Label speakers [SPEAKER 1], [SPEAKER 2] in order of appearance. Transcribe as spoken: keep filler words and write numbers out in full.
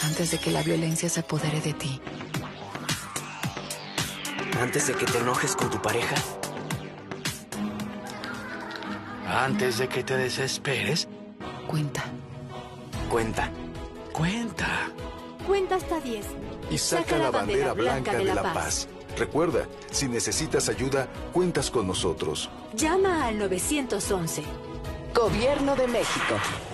[SPEAKER 1] antes de que la violencia se apodere de ti.
[SPEAKER 2] ¿Antes de que te enojes con tu pareja?
[SPEAKER 3] ¿Antes de que te desesperes?
[SPEAKER 1] Cuenta.
[SPEAKER 2] Cuenta.
[SPEAKER 3] Cuenta.
[SPEAKER 4] Cuenta hasta diez.
[SPEAKER 5] Y saca la bandera blanca de la paz. Recuerda, si necesitas ayuda, cuentas con nosotros.
[SPEAKER 4] Llama al nueve once.
[SPEAKER 6] Gobierno de México.